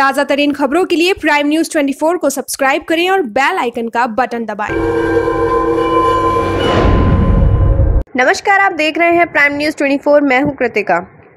ताज़ा तरीन खबरों के लिए प्राइम न्यूज़ 24 को सब्सक्राइब करें और बेल आइकन का बटन दबाएं। नमस्कार, आप देख रहे हैं प्राइम न्यूज़ 24। मैं हूं कृतिका।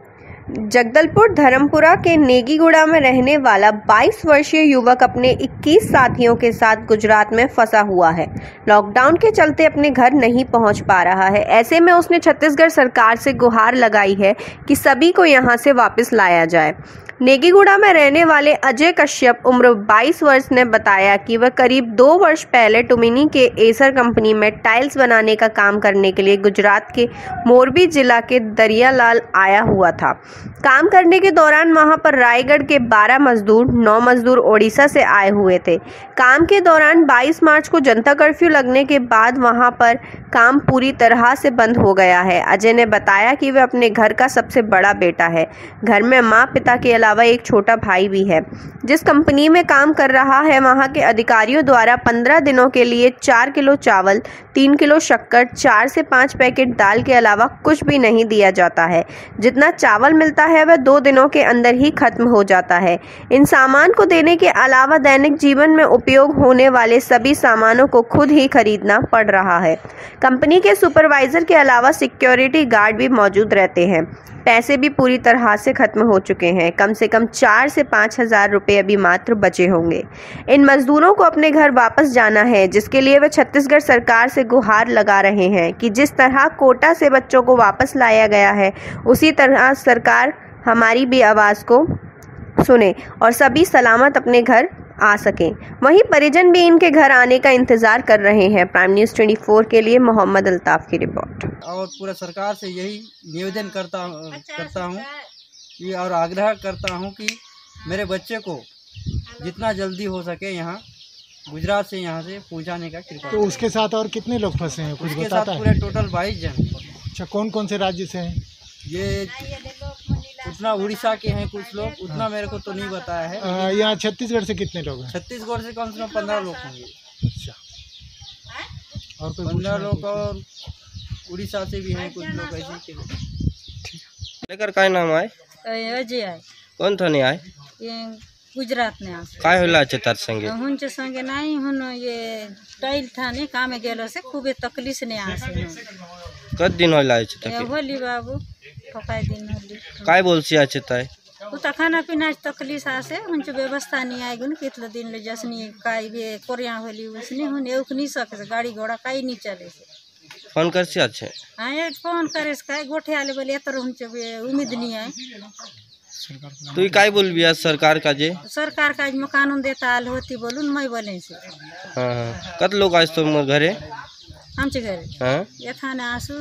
जगदलपुर धर्मपुरा के नेगीगुड़ा में रहने वाला 22 वर्षीय युवक अपने 21 साथियों के साथ गुजरात में फंसा हुआ है। लॉकडाउन के चलते अपने घर नहीं पहुंच पा रहा है। ऐसे में उसने छत्तीसगढ़ सरकार से गुहार लगाई है कि सभी को यहां से वापस लाया जाए। नेगीगुड़ा में रहने वाले अजय कश्यप उम्र 22 वर्ष ने बताया कि वह करीब 2 वर्ष पहले टुमिनी के एसर कंपनी में टाइल्स बनाने का काम करने के लिए गुजरात के मोरबी जिला के दरियालाल आया हुआ था। काम करने के दौरान वहां पर रायगढ़ के 12 मजदूर, 9 मजदूर ओडिशा से आए हुए थे। काम के दौरान 22 मार्च को जनता कर्फ्यू लगने के बाद वहां पर काम पूरी तरह से बंद हो गया है। अजय ने बताया कि वह अपने घर का सबसे बड़ा बेटा है। घर में माँ पिता के अलावा एक छोटा भाई भी है। जिस कंपनी में काम कर रहा है वहां के अधिकारियों द्वारा 15 दिनों के लिए 4 किलो चावल, 3 किलो शक्कर, 4 से 5 पैकेट दाल के अलावा कुछ भी नहीं दिया जाता है। जितना चावल मिलता है वह 2 दिनों के अंदर ही खत्म हो जाता है। इन सामान को देने के अलावा दैनिक जीवन में उपयोग होने वाले सभी सामानों को खुद ही खरीदना पड़ रहा है। कंपनी के सुपरवाइजर के अलावा सिक्योरिटी गार्ड भी मौजूद रहते हैं। पैसे भी पूरी तरह से खत्म हो चुके हैं। कम से कम 4 से 5 हज़ार रुपये अभी मात्र बचे होंगे। इन मजदूरों को अपने घर वापस जाना है, जिसके लिए वे छत्तीसगढ़ सरकार से गुहार लगा रहे हैं कि जिस तरह कोटा से बच्चों को वापस लाया गया है उसी तरह सरकार हमारी भी आवाज़ को सुने और सभी सलामत अपने घर आ सकें। वहीं परिजन भी इनके घर आने का इंतजार कर रहे हैं। प्राइम न्यूज़ 24 के लिए मोहम्मद अल्ताफ की रिपोर्ट। और पूरा सरकार से यही निवेदन करता हूँ कि और आग्रह करता हूँ कि मेरे बच्चे को जितना जल्दी हो सके यहाँ गुजरात से यहाँ से पहुँचाने का कृपा। तो उसके साथ और कितने लोग फंसे हैं, कुछ उसके बताता साथ है? पूरे टोटल 22 जन। अच्छा, कौन कौन से राज्य से हैं? ये उतना उड़ीसा के हैं कुछ लोग, उतना मेरे को तो नहीं बताया है। यहाँ छत्तीसगढ़ से कितने लोग हैं? छत्तीसगढ़ से कम 15 लोग होंगे। अच्छा, और कोई 15 लोग और उड़ीसा से भी हैं कुछ लोग ऐसे के। लेकर काय नाम आए? अजय आहे. कोण थोनी आए? गुजरात ने आज काय होला आचे तार संगे? हुनचे संगे नाही हुन ये टाइल थाने कामे गेलो से खूबे तकलीफ ने आसे कद दिन होला आचे तके? होली बाबू ठोकाय दिन होली काय बोलसी आचे ताय? उता खाना पीना तकलीफ आसे हुनचे व्यवस्था नहीं आए गुन कितले दिन ले जसनी काय बे कोरिया होली उसने हुन एउक नहीं सके गाड़ी घोड़ा काही नहीं चले से फोन करसी आचे? हां ये फोन करेस काय गोठे आले बोले एतर हुनचे उम्मीद नहीं आहे. तू काय बोलबी आज सरकार का जे? सरकार का आज कानून देता आल होती बोलून मैं बोले से. हाँ, कत लोग आज तुम घरे? आमचे घरे हाँ, ये थाने आसू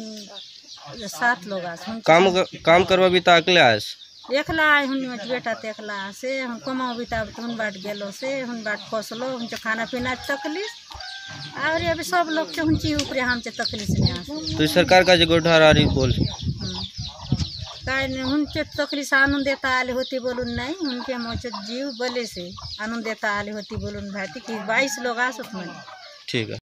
7 लोग आसू. काम करवा भी ताकले आज? एकला आए हुन बेटा तेकला से हम कमाओ बिता हुन बाट गेलो से हुन बाट फसलो हुनचे खाना पीना तकलीफ और ये भी सब लोग के हुनची ऊपर हमचे तकलीफ ने आस. तू सरकार का जे गोठारारी बोल काय हुनचे तकलीफ आनंद देता आले होती बोलून नाही हुनके मोचे जीव बले से आनंद देता आले होती बोलून भाती की 22 लोग आसत म्हणे. ठीक है.